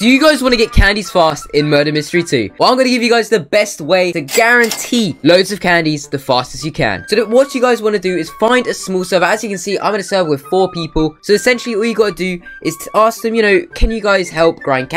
Do you guys want to get candies fast in Murder Mystery 2? Well, I'm going to give you guys the best way to guarantee loads of candies the fastest you can. So what you guys want to do is find a small server. As you can see, I'm in a server with 4 people. So essentially all you got to do is to ask them, you know, can you guys help grind candies?